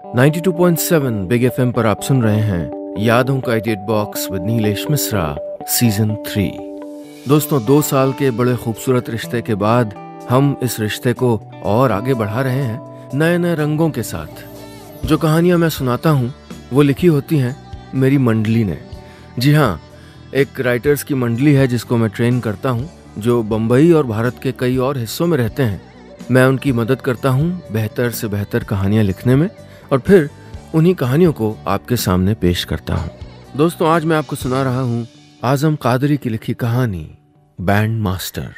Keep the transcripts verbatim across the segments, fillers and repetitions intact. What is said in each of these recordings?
Ninety two point seven big FM पर आप सुन रहे हैं यादों का idiot box with Nilesh Mishra season three. दोस्तों, दो साल के बड़े खूबसूरत रिश्ते के बाद हम इस रिश्ते को और आगे बढ़ा रहे हैं नए नए रंगों के साथ। जो कहानियां मैं सुनाता हूं वो लिखी होती हैं मेरी मंडली ने। जी हाँ, एक राइटर्स की मंडली है जिसको मैं ट्रेन करता हूं, जो बम्बई और भारत के कई और हिस्सों में रहते हैं। मैं उनकी मदद करता हूं बेहतर से बेहतर कहानियां लिखने में और फिर उन्हीं कहानियों को आपके सामने पेश करता हूं। दोस्तों, आज मैं आपको सुना रहा हूं आजम कादरी की लिखी कहानी बैंड मास्टर।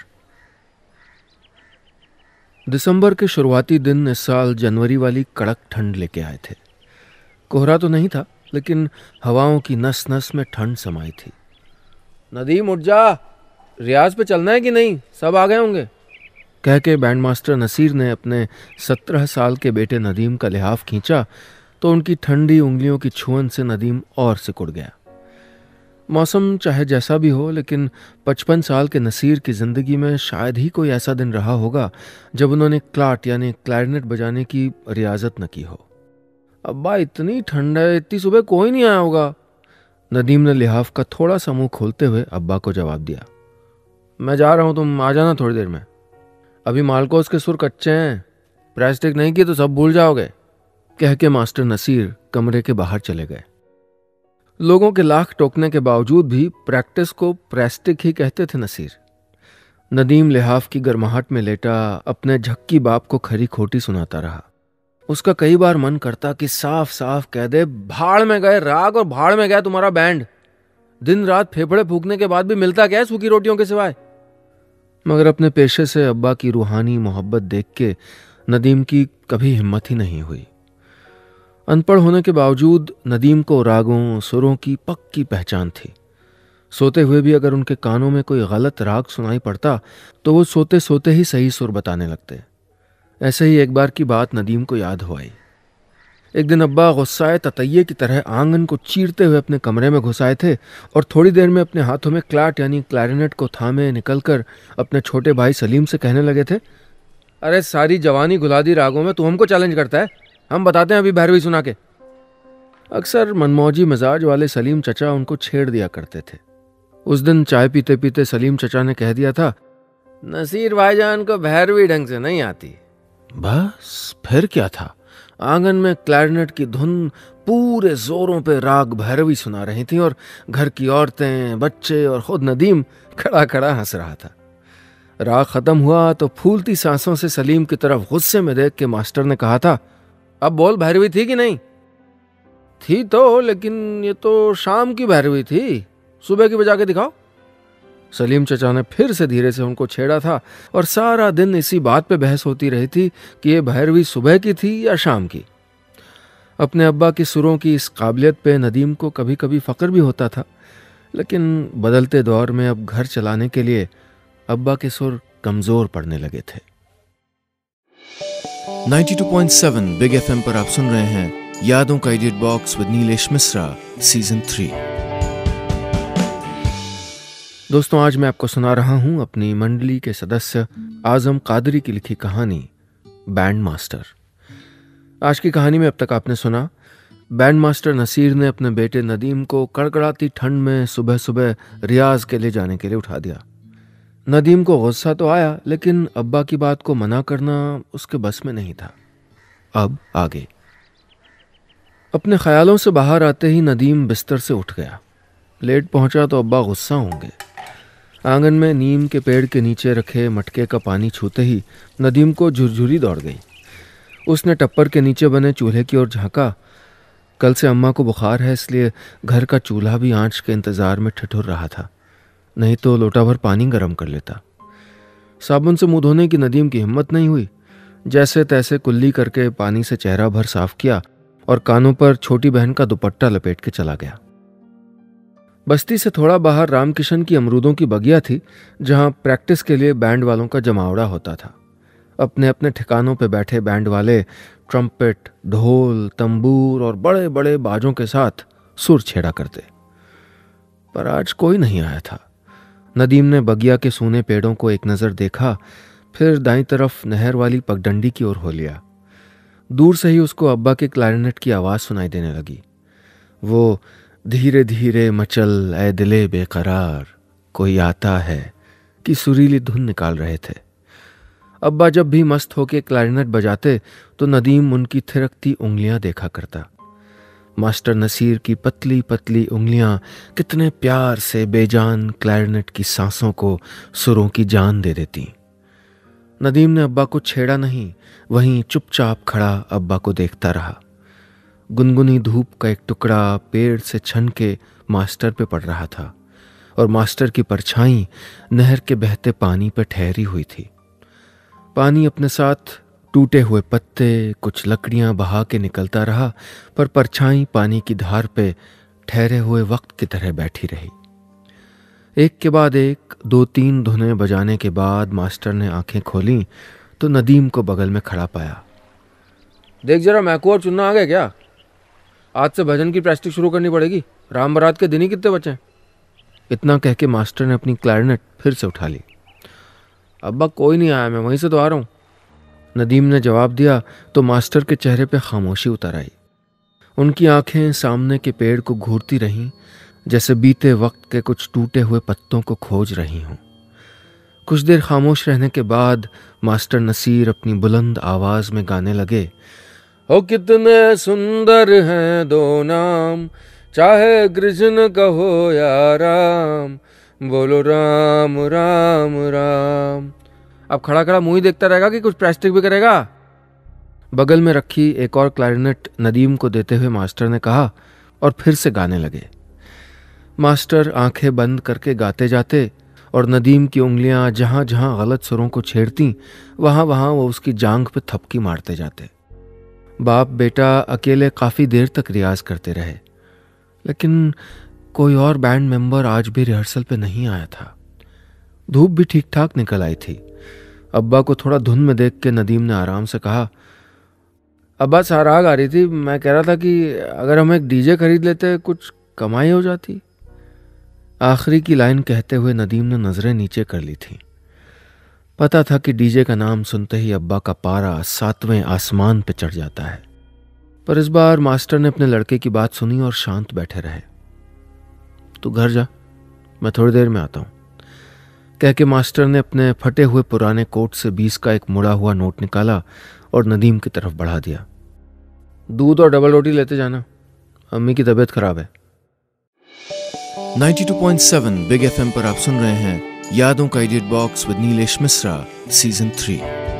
दिसंबर के शुरुआती दिन इस साल जनवरी वाली कड़क ठंड लेके आए थे। कोहरा तो नहीं था, लेकिन हवाओं की नस नस में ठंड समाई थी। नदीम उठ जा, रियाज पे चलना है कि नहीं? सब आ गए होंगे, कह के बैंड मास्टर नसीर ने अपने सत्रह साल के बेटे नदीम का लिहाफ खींचा तो उनकी ठंडी उंगलियों की छुअन से नदीम और सिकुड़ गया। मौसम चाहे जैसा भी हो, लेकिन पचपन साल के नसीर की जिंदगी में शायद ही कोई ऐसा दिन रहा होगा जब उन्होंने क्लाट यानी क्लैरिनेट बजाने की रियाजत न की हो। अब्बा, इतनी ठंड है, इतनी सुबह कोई नहीं आया होगा। नदीम ने लिहाफ का थोड़ा सा मुंह खोलते हुए अब्बा को जवाब दिया। मैं जा रहा हूं, तुम आ जाना थोड़ी देर में। अभी मालकोस के सुर कच्चे हैं, प्रेस्टिक नहीं की तो सब भूल जाओगे, कह के मास्टर नसीर कमरे के बाहर चले गए। लोगों के लाख टोकने के बावजूद भी प्रैक्टिस को प्रेस्टिक ही कहते थे नसीर। नदीम लिहाफ की गर्माहट में लेटा अपने झक्की बाप को खरी खोटी सुनाता रहा। उसका कई बार मन करता कि साफ साफ कह दे, भाड़ में गए राग और भाड़ में गया तुम्हारा बैंड। दिन रात फेफड़े फूकने के बाद भी मिलता क्या है सूखी रोटियों के सिवाय? मगर अपने पेशे से अब्बा की रूहानी मोहब्बत देख के नदीम की कभी हिम्मत ही नहीं हुई। अनपढ़ होने के बावजूद नदीम को रागों सुरों की पक्की पहचान थी। सोते हुए भी अगर उनके कानों में कोई गलत राग सुनाई पड़ता तो वो सोते सोते ही सही सुर बताने लगते। ऐसे ही एक बार की बात नदीम को याद हो आई। एक दिन अब्बा गुस्साए ततैये की तरह आंगन को चीरते हुए अपने कमरे में घुस आए थे और थोड़ी देर में अपने हाथों में क्लाट यानी क्लैरिनेट को थामे निकलकर अपने छोटे भाई सलीम से कहने लगे थे, अरे सारी जवानी गुलादी रागों में तू हमको चैलेंज करता है, हम बताते हैं अभी भैरवी सुना के। अक्सर मनमौजी मिजाज वाले सलीम चचा उनको छेड़ दिया करते थे। उस दिन चाय पीते पीते सलीम चचा ने कह दिया था, नसीर भाईजान को भैरवी ढंग से नहीं आती। बस फिर क्या था, आंगन में क्लैरिनेट की धुन पूरे जोरों पे राग भैरवी सुना रही थी और घर की औरतें, बच्चे और खुद नदीम खड़ा खड़ा हंस रहा था। राग खत्म हुआ तो फूलती सांसों से सलीम की तरफ गुस्से में देख के मास्टर ने कहा था, अब बोल, भैरवी थी कि नहीं? थी तो, लेकिन ये तो शाम की भैरवी थी, सुबह की बजा के दिखाओ। सलीम चचा ने फिर से धीरे से उनको छेड़ा था और सारा दिन इसी बात पे बहस होती रही थी कि ये भैरवी सुबह की थी या शाम की। अपने अब्बा की सुरों की इस काबिलियत पे नदीम को कभी कभी फक्र भी होता था, लेकिन बदलते दौर में अब घर चलाने के लिए अब्बा के सुर कमजोर पड़ने लगे थे। Ninety two point seven big FM पर आप सुन रहे हैं यादों का idiot box with Nilesh Mishra season three. दोस्तों, आज मैं आपको सुना रहा हूं अपनी मंडली के सदस्य आजम कादरी की लिखी कहानी बैंड मास्टर। आज की कहानी में अब तक आपने सुना बैंड मास्टर नसीर ने अपने बेटे नदीम को कड़कड़ाती ठंड में सुबह सुबह रियाज के लिए जाने के लिए उठा दिया। नदीम को गुस्सा तो आया, लेकिन अब्बा की बात को मना करना उसके बस में नहीं था। अब आगे। अपने ख्यालों से बाहर आते ही नदीम बिस्तर से उठ गया। लेट पहुंचा तो अब्बा गुस्सा होंगे। आंगन में नीम के पेड़ के नीचे रखे मटके का पानी छूते ही नदीम को झुरझुरी दौड़ गई। उसने टप्पर के नीचे बने चूल्हे की ओर झांका। कल से अम्मा को बुखार है, इसलिए घर का चूल्हा भी आंच के इंतजार में ठिठुर रहा था, नहीं तो लोटा भर पानी गर्म कर लेता। साबुन से मुंह धोने की नदीम की हिम्मत नहीं हुई। जैसे तैसे कुल्ली करके पानी से चेहरा भर साफ किया और कानों पर छोटी बहन का दुपट्टा लपेट के चला गया। बस्ती से थोड़ा बाहर रामकिशन की अमरूदों की बगिया थी, जहां प्रैक्टिस के लिए बैंड वालों का जमावड़ा होता था। अपने अपने ठिकानों पे बैठे बैंड वाले ट्रम्पेट, ढोल, तंबूर और बड़े बड़े बाजों के साथ सुर छेड़ा करते। पर आज कोई नहीं आया था। नदीम ने बगिया के सूने पेड़ों को एक नज़र देखा, फिर दाईं तरफ नहर वाली पगडंडी की ओर हो लिया। दूर से ही उसको अब्बा के क्लैरिनेट की आवाज़ सुनाई देने लगी। वो धीरे धीरे मचल ए दिले बेकरार कोई आता है कि सुरीली धुन निकाल रहे थे। अब्बा जब भी मस्त होके क्लैरिनेट बजाते तो नदीम उनकी थिरकती उंगलियां देखा करता। मास्टर नसीर की पतली पतली उंगलियां कितने प्यार से बेजान क्लैरिनेट की सांसों को सुरों की जान दे देती। नदीम ने अब्बा को छेड़ा नहीं, वहीं चुपचाप खड़ा अब्बा को देखता रहा। गुनगुनी धूप का एक टुकड़ा पेड़ से छन के मास्टर पे पड़ रहा था और मास्टर की परछाई नहर के बहते पानी पे ठहरी हुई थी। पानी अपने साथ टूटे हुए पत्ते, कुछ लकड़ियां बहा के निकलता रहा, पर परछाई पानी की धार पे ठहरे हुए वक्त की तरह बैठी रही। एक के बाद एक दो तीन धुनें बजाने के बाद मास्टर ने आंखें खोली तो नदीम को बगल में खड़ा पाया। देख जरा, मैकू और चुन्ना आ गए क्या? आज से भजन की प्रैक्टिस शुरू करनी पड़ेगी। राम बारात के दिन ही कितने बचे? इतना कह के मास्टर ने अपनी क्लैरिनेट फिर से उठा ली। अब्बा कोई नहीं आया, मैं वहीं से तो आ रहा हूँ, नदीम ने जवाब दिया तो मास्टर के चेहरे पे खामोशी उतर आई। उनकी आंखें सामने के पेड़ को घूरती रहीं, जैसे बीते वक्त के कुछ टूटे हुए पत्तों को खोज रही हों। कुछ देर खामोश रहने के बाद मास्टर नसीर अपनी बुलंद आवाज में गाने लगे। ओ कितने सुंदर हैं दो नाम, चाहे कृष्ण कहो या राम, बोलो राम राम राम। अब खड़ा खड़ा मुंह ही देखता रहेगा कि कुछ प्रैक्टिस भी करेगा? बगल में रखी एक और क्लैरिनेट नदीम को देते हुए मास्टर ने कहा और फिर से गाने लगे। मास्टर आंखें बंद करके गाते जाते और नदीम की उंगलियां जहां जहां गलत सुरों को छेड़ती वहां वहां वो उसकी जांघ पे थपकी मारते जाते। बाप बेटा अकेले काफी देर तक रियाज करते रहे, लेकिन कोई और बैंड मेंबर आज भी रिहर्सल पे नहीं आया था। धूप भी ठीक ठाक निकल आई थी। अब्बा को थोड़ा धुन में देख के नदीम ने आराम से कहा, अब्बा साराग आ रही थी, मैं कह रहा था कि अगर हम एक डीजे खरीद लेते कुछ कमाई हो जाती। आखिरी की लाइन कहते हुए नदीम ने नजरें नीचे कर ली थी। पता था कि डीजे का नाम सुनते ही अब्बा का पारा सातवें आसमान पे चढ़ जाता है, पर इस बार मास्टर ने अपने लड़के की बात सुनी और शांत बैठे रहे। तू घर जा, मैं थोड़ी देर में आता हूं, कह के मास्टर ने अपने फटे हुए पुराने कोट से बीस का एक मुड़ा हुआ नोट निकाला और नदीम की तरफ बढ़ा दिया। दूध और डबल रोटी लेते जाना, अम्मी की तबीयत खराब है। बानवे पॉइंट सात बिग एफएम पर आप सुन रहे हैं यादों का idiot box with Nilesh Mishra season three.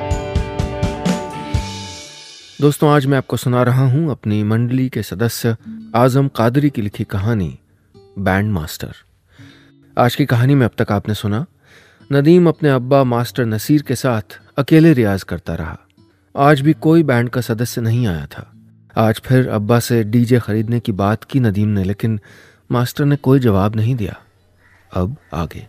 दोस्तों, आज मैं आपको सुना रहा हूं अपनी मंडली के सदस्य आजम कादरी की लिखी कहानी बैंड मास्टर। आज की कहानी में अब तक आपने सुना नदीम अपने अब्बा मास्टर नसीर के साथ अकेले रियाज करता रहा। आज भी कोई बैंड का सदस्य नहीं आया था। आज फिर अब्बा से डीजे खरीदने की बात की नदीम ने, लेकिन मास्टर ने कोई जवाब नहीं दिया। अब आगे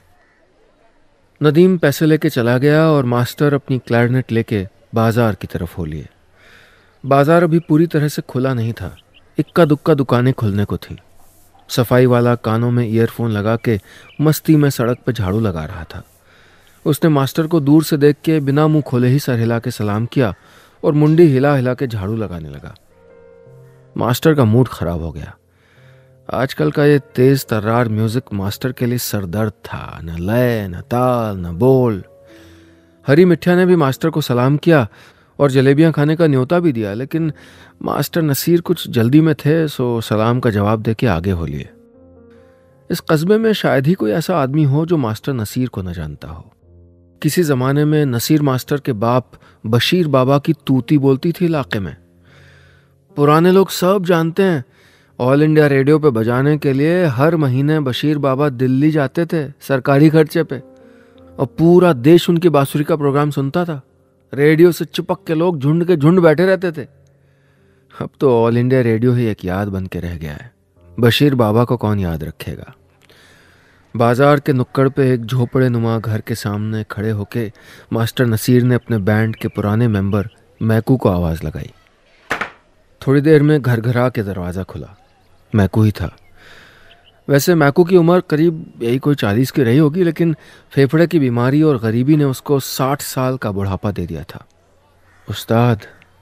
नदीम पैसे लेके चला गया और मास्टर अपनी क्लैरिनेट लेके बाजार की तरफ हो लिए। बाजार अभी पूरी तरह से खुला नहीं था, इक्का दुक्का दुकानें खुलने को थी। सफाई वाला कानों में ईयरफोन लगा के मस्ती में सड़क पर झाड़ू लगा रहा था। उसने मास्टर को दूर से देख के बिना मुंह खोले ही सर हिला के सलाम किया और मुंडी हिला हिला के झाड़ू लगाने लगा। मास्टर का मूड खराब हो गया। आजकल का ये तेज तर्रार म्यूजिक मास्टर के लिए सरदर्द था। न लय, न ताल, न बोल। हरी मिठिया ने भी मास्टर को सलाम किया और जलेबियां खाने का न्योता भी दिया, लेकिन मास्टर नसीर कुछ जल्दी में थे, सो सलाम का जवाब देके आगे हो लिए। इस कस्बे में शायद ही कोई ऐसा आदमी हो जो मास्टर नसीर को न जानता हो। किसी जमाने में नसीर मास्टर के बाप बशीर बाबा की तूती बोलती थी इलाके में। पुराने लोग सब जानते हैं, ऑल इंडिया रेडियो पे बजाने के लिए हर महीने बशीर बाबा दिल्ली जाते थे सरकारी खर्चे पे, और पूरा देश उनकी बांसुरी का प्रोग्राम सुनता था। रेडियो से चिपक के लोग झुंड के झुंड बैठे रहते थे। अब तो ऑल इंडिया रेडियो ही एक याद बन के रह गया है। बशीर बाबा को कौन याद रखेगा। बाजार के नुक्कड़ पे एक झोपड़े नुमा घर के सामने खड़े होके मास्टर नसीर ने अपने बैंड के पुराने मेंबर मैकू को आवाज़ लगाई। थोड़ी देर में घर घरा के दरवाज़ा खुला। मैकू ही था। वैसे मैकू की उम्र करीब यही कोई चालीस की रही होगी, लेकिन फेफड़े की बीमारी और गरीबी ने उसको साठ साल का बुढ़ापा दे दिया था। उस्ताद,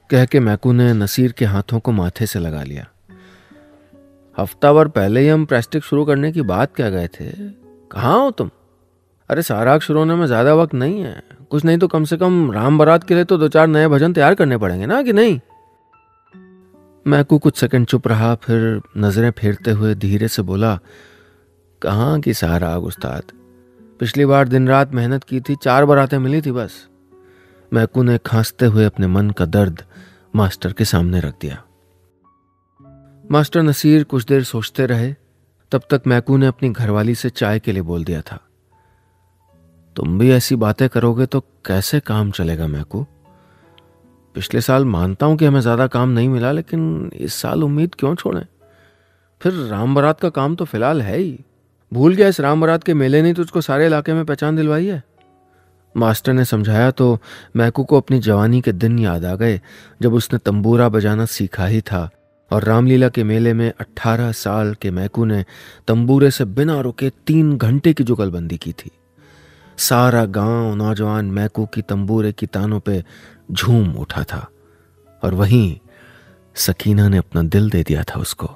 कह के मैकू ने नसीर के हाथों को माथे से लगा लिया। हफ्ता भर पहले ही हम प्रैक्टिस शुरू करने की बात कह गए थे, कहाँ हो तुम? अरे साराग शुरू होने में ज़्यादा वक्त नहीं है, कुछ नहीं तो कम से कम राम बारात के लिए तो दो चार नए भजन तैयार करने पड़ेंगे ना, कि नहीं? मैकू कुछ सेकंड चुप रहा, फिर नजरें फेरते हुए धीरे से बोला, कहाँ की साराग उस्ताद, पिछली बार दिन रात मेहनत की थी, चार बारातें मिली थी बस। मैकू ने खांसते हुए अपने मन का दर्द मास्टर के सामने रख दिया। मास्टर नसीर कुछ देर सोचते रहे, तब तक मैकू ने अपनी घरवाली से चाय के लिए बोल दिया था। तुम भी ऐसी बातें करोगे तो कैसे काम चलेगा मैकू? पिछले साल मानता हूं कि हमें ज्यादा काम नहीं मिला, लेकिन इस साल उम्मीद क्यों छोड़ें? फिर राम बारात का काम तो फिलहाल है ही, भूल गया इस राम बारात के मेले ने तुझको सारे इलाके में पहचान दिलवाई है। मास्टर ने समझाया तो मैकू को अपनी जवानी के दिन याद आ गए, जब उसने तंबूरा बजाना सीखा ही था और रामलीला के मेले में अट्ठारह साल के मैकू ने तंबूरे से बिना रुके तीन घंटे की जुगलबंदी की थी। सारा गांव नौजवान मैकू की तंबूरे की तानों पे झूम उठा था और वहीं सकीना ने अपना दिल दे दिया था उसको।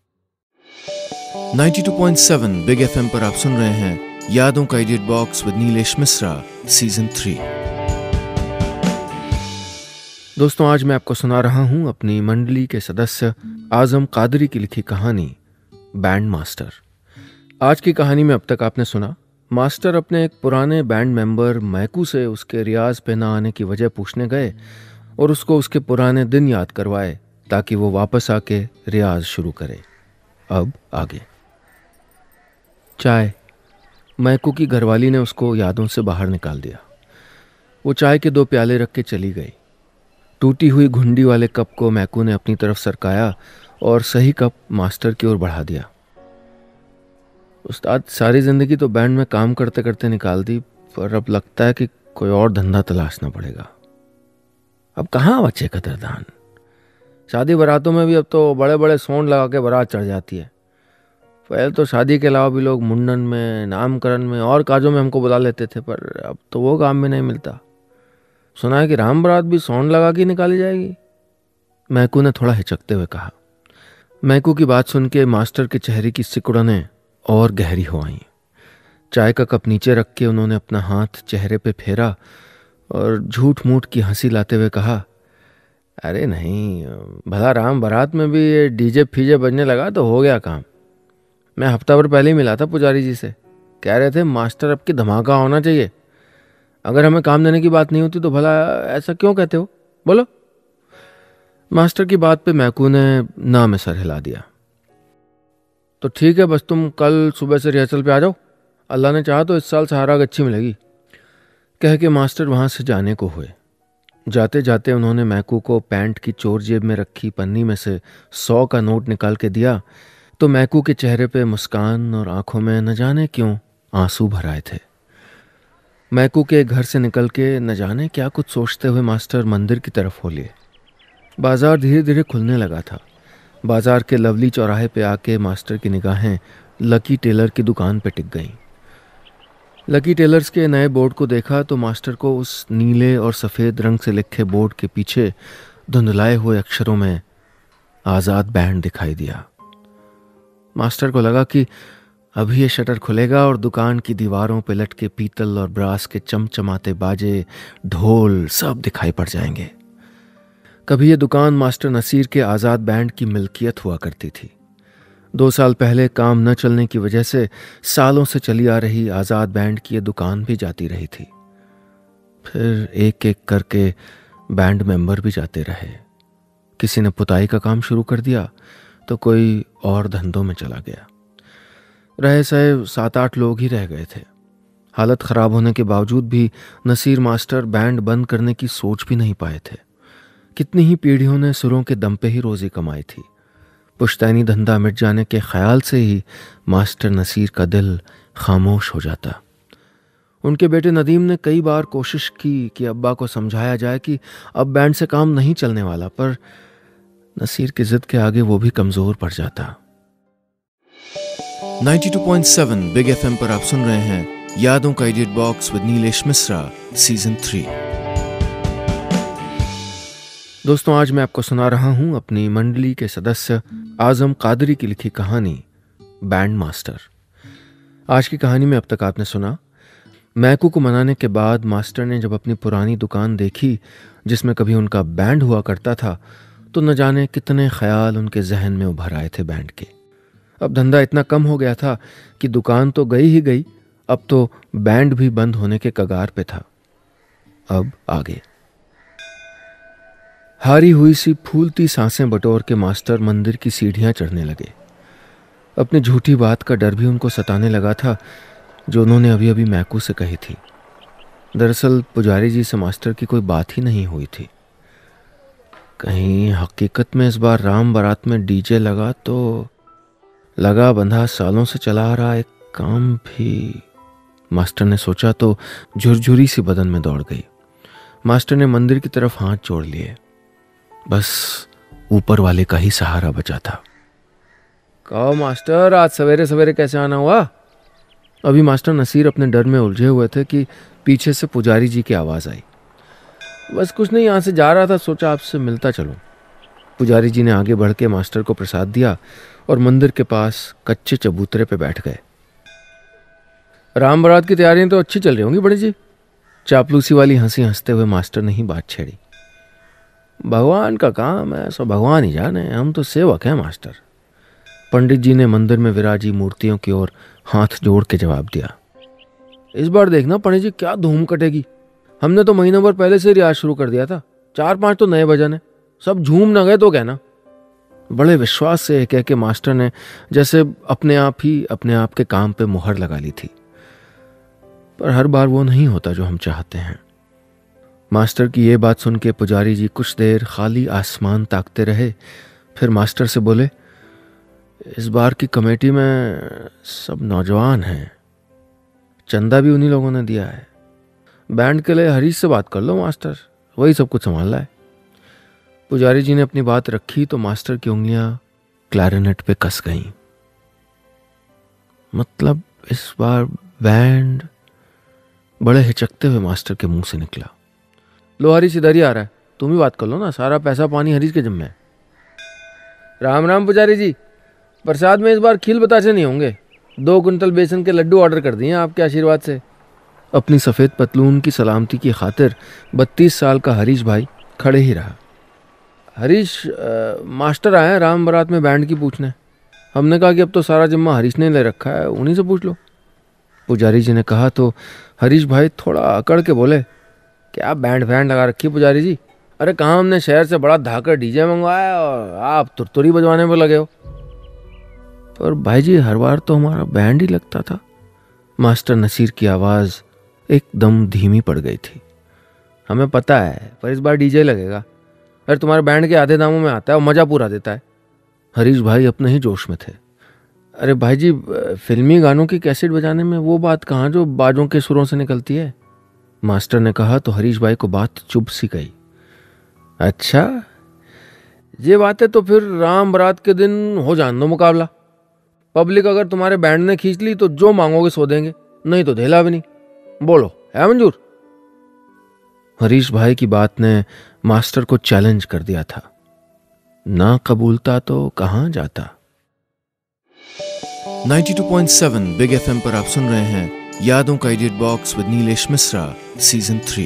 बानवे पॉइंट सात बिग एफएम पर आप सुन रहे हैं यादों का idiot box with Nilesh Mishra season three. दोस्तों, आज मैं आपको सुना रहा हूं अपनी मंडली के सदस्य आजम कादरी की लिखी कहानी बैंड मास्टर। आज की कहानी में अब तक आपने सुना, मास्टर अपने एक पुराने बैंड मेंबर मैकू से उसके रियाज पे ना आने की वजह पूछने गए और उसको उसके पुराने दिन याद करवाए ताकि वो वापस आके रियाज शुरू करे। अब आगे। चाय। मैकू की घरवाली ने उसको यादों से बाहर निकाल दिया। वो चाय के दो प्याले रख के चली गई। टूटी हुई घुंडी वाले कप को मैकू ने अपनी तरफ सरकाया और सही कप मास्टर की ओर बढ़ा दिया। उस्ताद, सारी जिंदगी तो बैंड में काम करते करते निकाल दी, पर अब लगता है कि कोई और धंधा तलाशना पड़ेगा। अब कहाँ बचे कदरदान? शादी बारातों में भी अब तो बड़े बड़े सोंड लगा के बारात चढ़ जाती है। पहले तो शादी के अलावा भी लोग मुंडन में, नामकरण में और काजों में हमको बुला लेते थे, पर अब तो वो काम भी नहीं मिलता। सुना है कि राम बारात भी सोंड लगा के निकाली जाएगी। मैकू ने थोड़ा हिचकते हुए कहा। मैकू की बात सुन के मास्टर के चेहरे की सिकुड़नें और गहरी हो आई। चाय का कप नीचे रख के उन्होंने अपना हाथ चेहरे पे फेरा और झूठ मूठ की हंसी लाते हुए कहा, अरे नहीं, भला राम बारात में भी ये डीजे फीजे बजने लगा तो हो गया काम। मैं हफ्ता भर पहले ही मिला था पुजारी जी से, कह रहे थे मास्टर अब की धमाका होना चाहिए। अगर हमें काम देने की बात नहीं होती तो भला ऐसा क्यों कहते हो, बोलो? मास्टर की बात पे मैकू ने ना में सर हिला दिया। तो ठीक है, बस तुम कल सुबह से रिहर्सल पे आ जाओ, अल्लाह ने चाहा तो इस साल सहाराग अच्छी मिलेगी, कह के मास्टर वहां से जाने को हुए। जाते जाते उन्होंने मैकू को पैंट की चोर जेब में रखी पन्नी में से सौ का नोट निकाल के दिया तो मैकू के चेहरे पे मुस्कान और आंखों में न जाने क्यों आंसू भर आए थे। मैकू के घर से निकल के न जाने क्या कुछ सोचते हुए मास्टर मंदिर की तरफ हो लिए। बाजार धीरे धीरे खुलने लगा था। बाजार के लवली चौराहे पे आके मास्टर की निगाहें लकी टेलर की दुकान पे टिक गईं। लकी टेलर्स के नए बोर्ड को देखा तो मास्टर को उस नीले और सफ़ेद रंग से लिखे बोर्ड के पीछे धुंधलाए हुए अक्षरों में आज़ाद बैंड दिखाई दिया। मास्टर को लगा कि अभी ये शटर खुलेगा और दुकान की दीवारों पे लटके पीतल और ब्रास के चमचमाते बाजे, ढोल सब दिखाई पड़ जाएंगे। कभी ये दुकान मास्टर नसीर के आज़ाद बैंड की मिल्कियत हुआ करती थी। दो साल पहले काम न चलने की वजह से सालों से चली आ रही आज़ाद बैंड की ये दुकान भी जाती रही थी। फिर एक एक करके बैंड मेंबर भी जाते रहे। किसी ने पुताई का काम शुरू कर दिया तो कोई और धंधों में चला गया। रहे सहे सात आठ लोग ही रह गए थे। हालत ख़राब होने के बावजूद भी नसीर मास्टर बैंड बंद करने की सोच भी नहीं पाए थे। कितनी ही पीढ़ियों ने सुरों के दम पे ही रोज़ी कमाई थी। पुश्तैनी धंधा मिट जाने के ख्याल से ही मास्टर नसीर का दिल खामोश हो जाता। उनके बेटे नदीम ने कई बार कोशिश की कि अब्बा को समझाया जाए कि अब बैंड से काम नहीं चलने वाला, पर नसीर की जिद के आगे वो भी कमज़ोर पड़ जाता। बानवे पॉइंट सात बिग एफएम पर आप सुन रहे हैं यादों का idiot box with Nilesh Mishra season three. दोस्तों, आज मैं आपको सुना रहा हूं अपनी मंडली के सदस्य आजम कादरी की लिखी कहानी बैंड मास्टर। आज की कहानी में अब तक आपने सुना, मैकू को मनाने के बाद मास्टर ने जब अपनी पुरानी दुकान देखी जिसमें कभी उनका बैंड हुआ करता था, तो न जाने कितने ख्याल उनके जहन में उभर आए थे बैंड के। अब धंधा इतना कम हो गया था कि दुकान तो गई ही गई, अब तो बैंड भी बंद होने के कगार पे था। अब आगे हारी हुई सी फूलती सांसें बटोर के मास्टर मंदिर की सीढ़ियां चढ़ने लगे। अपनी झूठी बात का डर भी उनको सताने लगा था जो उन्होंने अभी अभी मैकू से कही थी। दरअसल पुजारी जी से मास्टर की कोई बात ही नहीं हुई थी। कहीं हकीकत में इस बार राम बारात में डीजे लगा तो लगा बंधा सालों से चला आ रहा एक काम भी। मास्टर ने सोचा तो झुरझुरी सी बदन में दौड़ गई। मास्टर ने मंदिर की तरफ हाथ जोड़ लिए। बस ऊपर वाले का ही सहारा बचा था। कहो मास्टर, आज सवेरे सवेरे कैसे आना हुआ? अभी मास्टर नसीर अपने डर में उलझे हुए थे कि पीछे से पुजारी जी की आवाज आई। बस कुछ नहीं, यहां से जा रहा था, सोचा आपसे मिलता चलूं। पुजारी जी ने आगे बढ़ के मास्टर को प्रसाद दिया और मंदिर के पास कच्चे चबूतरे पे बैठ गए। राम बारात की तैयारियां तो अच्छी चल रही होंगी बड़ी जी। चापलूसी वाली हंसी हंसते हुए मास्टर ने ही बात छेड़ी। भगवान का काम है, सो भगवान ही जाने, हम तो सेवक हैं मास्टर। पंडित जी ने मंदिर में विराजी मूर्तियों की ओर हाथ जोड़ के जवाब दिया। इस बार देखना पंडित जी क्या धूम कटेगी। हमने तो महीनों भर पहले से रियाज शुरू कर दिया था। चार पांच तो नए भजन है, सब झूम न गए तो कहना। बड़े विश्वास से कह के मास्टर ने जैसे अपने आप ही अपने आप के काम पे मुहर लगा ली थी। पर हर बार वो नहीं होता जो हम चाहते हैं। मास्टर की ये बात सुन के पुजारी जी कुछ देर खाली आसमान ताकते रहे, फिर मास्टर से बोले, इस बार की कमेटी में सब नौजवान हैं, चंदा भी उन्हीं लोगों ने दिया है। बैंड के लिए हरीश से बात कर लो मास्टर, वही सब कुछ संभाल रहा है। पुजारी जी ने अपनी बात रखी तो मास्टर की उंगलियां क्लैरिनेट पे कस गईं। मतलब इस बार बैंड? बड़े हिचकते हुए मास्टर के मुंह से निकला। लो हरीश इधर ही आ रहा है, तुम ही बात कर लो ना, सारा पैसा पानी हरीश के जिम्मे है। राम राम पुजारी जी, प्रसाद में इस बार खील बतासे नहीं होंगे। दो कुंटल बेसन के लड्डू ऑर्डर कर दिए आपके आशीर्वाद से। अपनी सफ़ेद पतलून की सलामती की खातिर बत्तीस साल का हरीश भाई खड़े ही रहा। हरीश आ, मास्टर आए हैं राम बारात में बैंड की पूछने। हमने कहा कि अब तो सारा जिम्मा हरीश ने ले रखा है, उन्हीं से पूछ लो। पुजारी जी ने कहा तो हरीश भाई थोड़ा अकड़ के बोले, क्या बैंड फैंड लगा रखी पुजारी जी? अरे कहाँ, हमने शहर से बड़ा धाकर डीजे मंगवाया और आप तुरतुरी बजवाने पर लगे हो। पर भाई जी हर बार तो हमारा बैंड ही लगता था। मास्टर नसीर की आवाज़ एकदम धीमी पड़ गई थी। हमें पता है, पर इस बार डीजे लगेगा। अरे तुम्हारे बैंड के आधे दामों में आता है और मज़ा पूरा देता है। हरीश भाई अपने ही जोश में थे। अरे भाई जी, फिल्मी गानों की कैसेट बजाने में वो बात कहाँ जो बाजों के सुरों से निकलती है। मास्टर ने कहा तो हरीश भाई को बात चुभ सी गई। अच्छा ये बात है तो फिर राम बारात के दिन हो जान दो मुकाबला। पब्लिक अगर तुम्हारे बैंड ने खींच ली तो जो मांगोगे सो देंगे, नहीं तो धेला भी नहीं। बोलो, है मंजूर? हरीश भाई की बात ने मास्टर को चैलेंज कर दिया था। ना कबूलता तो कहां जाता। Ninety two point seven big FM पर आप सुन रहे हैं यादों का idiot box with Nilesh Mishra season three.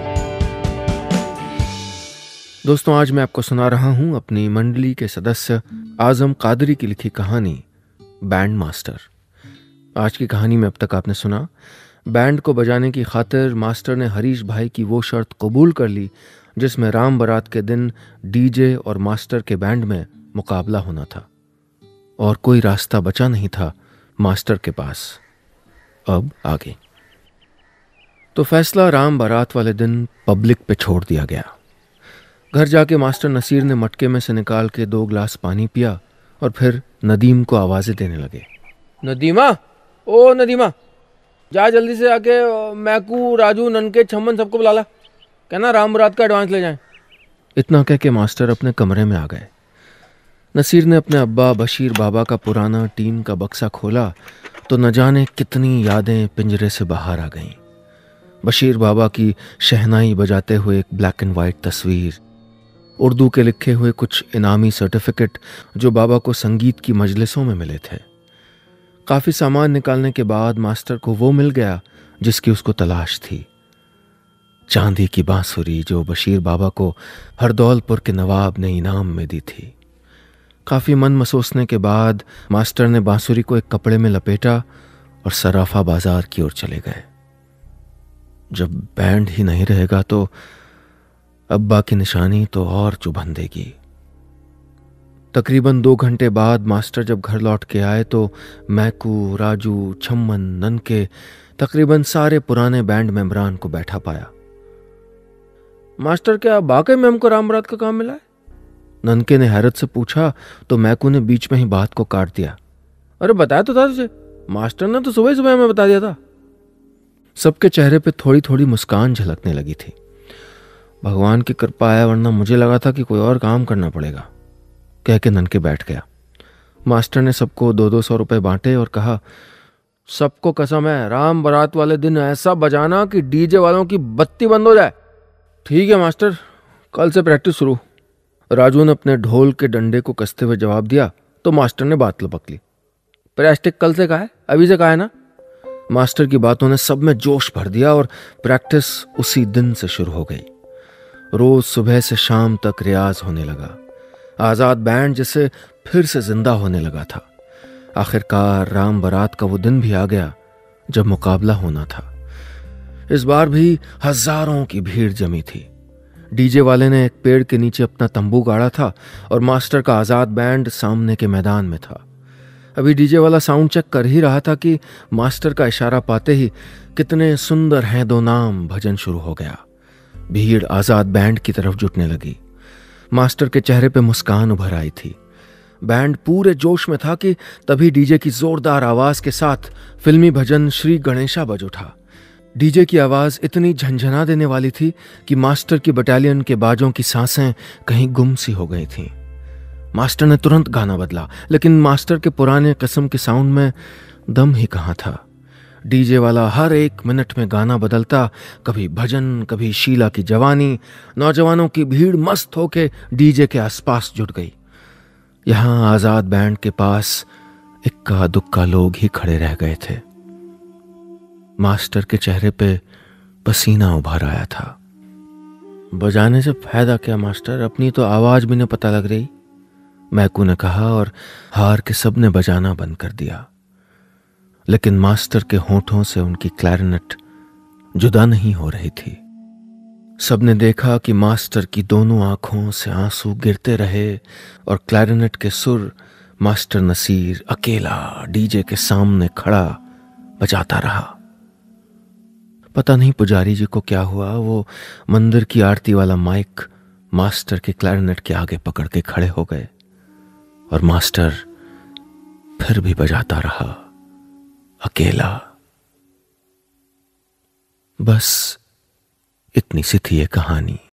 दोस्तों, आज मैं आपको सुना रहा हूं अपनी मंडली के सदस्य आजम कादरी की लिखी कहानी बैंड मास्टर। आज की कहानी में अब तक आपने सुना, बैंड को बजाने की खातिर मास्टर ने हरीश भाई की वो शर्त कबूल कर ली जिसमें राम बारात के दिन डीजे और मास्टर के बैंड में मुकाबला होना था, और कोई रास्ता बचा नहीं था मास्टर के पास। अब आगे तो फैसला राम बारात वाले दिन पब्लिक पे छोड़ दिया गया। घर जाके मास्टर नसीर ने मटके में से निकाल के दो गिलास पानी पिया और फिर नदीम को आवाजें देने लगे। नदीमा, ओ नदीमा, जा जल्दी से आके मैकू, राजू, ननके, छम्मन सबको बुला ला, कहना राम बारात का एडवांस ले जाएं। इतना कह के मास्टर अपने कमरे में आ गए। नसीर ने अपने अब्बा बशीर बाबा का पुराना टीन का बक्सा खोला तो न जाने कितनी यादें पिंजरे से बाहर आ गईं। बशीर बाबा की शहनाई बजाते हुए एक ब्लैक एंड वाइट तस्वीर, उर्दू के लिखे हुए कुछ इनामी सर्टिफिकेट जो बाबा को संगीत की मजलिसों में मिले थे। काफी सामान निकालने के बाद मास्टर को वो मिल गया जिसकी उसको तलाश थी, चांदी की बांसुरी जो बशीर बाबा को हरदौलपुर के नवाब ने इनाम में दी थी। काफी मन मसोसने के बाद मास्टर ने बांसुरी को एक कपड़े में लपेटा और सराफा बाजार की ओर चले गए। जब बैंड ही नहीं रहेगा तो अब्बा की निशानी तो और चुभन देगी। तकरीबन दो घंटे बाद मास्टर जब घर लौट के आए तो मैकू, राजू, छम्मन, ननके, तकरीबन सारे पुराने बैंड मेंबरान को बैठा पाया। मास्टर, क्या वाकई में हमको राम बारात का काम मिला है? ननके ने हैरत से पूछा तो मैकू ने बीच में ही बात को काट दिया। अरे बताया तो था तुझे, मास्टर ने तो सुबह सुबह हमें बता दिया था। सबके चेहरे पे थोड़ी थोड़ी मुस्कान झलकने लगी थी। भगवान की कृपा है, वरना मुझे लगा था कि कोई और काम करना पड़ेगा, कह के ननके बैठ गया। मास्टर ने सबको दो दो सौ रुपए बांटे और कहा, सबको कसम है राम बारात वाले दिन ऐसा बजाना कि डीजे वालों की बत्ती बंद हो जाए। ठीक है मास्टर, कल से प्रैक्टिस शुरू। राजू ने अपने ढोल के डंडे को कसते हुए जवाब दिया तो मास्टर ने बात लपक ली। प्रैक्टिस कल से कहा है, अभी से कहा है ना? मास्टर की बातों ने सब में जोश भर दिया और प्रैक्टिस उसी दिन से शुरू हो गई। रोज सुबह से शाम तक रियाज होने लगा। आजाद बैंड जैसे फिर से जिंदा होने लगा था। आखिरकार राम बारात का वो दिन भी आ गया जब मुकाबला होना था। इस बार भी हजारों की भीड़ जमी थी। डीजे वाले ने एक पेड़ के नीचे अपना तंबू गाड़ा था और मास्टर का आजाद बैंड सामने के मैदान में था। अभी डीजे वाला साउंड चेक कर ही रहा था कि मास्टर का इशारा पाते ही कितने सुंदर हैं दो नाम भजन शुरू हो गया। भीड़ आजाद बैंड की तरफ जुटने लगी। मास्टर के चेहरे पे मुस्कान उभर आई थी। बैंड पूरे जोश में था कि तभी डीजे की जोरदार आवाज के साथ फिल्मी भजन श्री गणेशा बज उठा। डीजे की आवाज इतनी झंझना देने वाली थी कि मास्टर की बटालियन के बाजों की सांसें कहीं गुम सी हो गई थीं। मास्टर ने तुरंत गाना बदला, लेकिन मास्टर के पुराने किस्म के साउंड में दम ही कहाँ था। डीजे वाला हर एक मिनट में गाना बदलता, कभी भजन, कभी शीला की जवानी। नौजवानों की भीड़ मस्त होके डीजे के आसपास जुट गई। यहां आजाद बैंड के पास इक्का दुक्का लोग ही खड़े रह गए थे। मास्टर के चेहरे पे पसीना उभर आया था। बजाने से फायदा क्या मास्टर, अपनी तो आवाज भी न पता लग रही, मैकू ने कहा और हार के सबने बजाना बंद कर दिया। लेकिन मास्टर के होठों से उनकी क्लैरिनेट जुदा नहीं हो रही थी। सबने देखा कि मास्टर की दोनों आंखों से आंसू गिरते रहे और क्लैरिनेट के सुर मास्टर नसीर अकेला डीजे के सामने खड़ा बजाता रहा। पता नहीं पुजारी जी को क्या हुआ, वो मंदिर की आरती वाला माइक मास्टर के क्लैरिनेट के आगे पकड़ के खड़े हो गए और मास्टर फिर भी बजाता रहा अकेला। बस इतनी सी थी ये कहानी।